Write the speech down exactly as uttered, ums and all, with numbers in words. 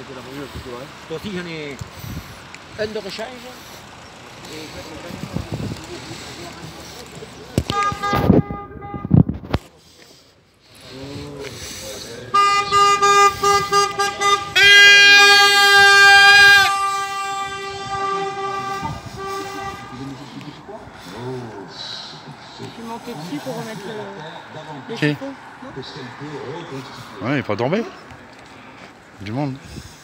de la voiture, tu vois. Toi aussi, j'en ai un de rechange. Et Je suis monté dessus pour remettre le, les Qui? chevaux. Ouais, il n'est pas tombé. Du monde.